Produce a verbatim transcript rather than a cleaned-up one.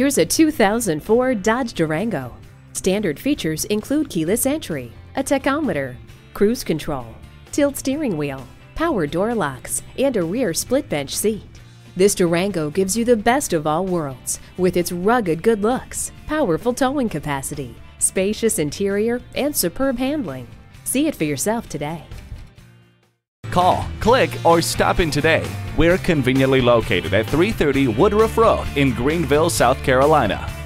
Here's a two thousand four Dodge Durango. Standard features include keyless entry, a tachometer, cruise control, tilt steering wheel, power door locks, and a rear split bench seat. This Durango gives you the best of all worlds with its rugged good looks, powerful towing capacity, spacious interior, and superb handling. See it for yourself today. Call, click, or stop in today. We're conveniently located at three thirty Woodruff Road in Greenville, South Carolina.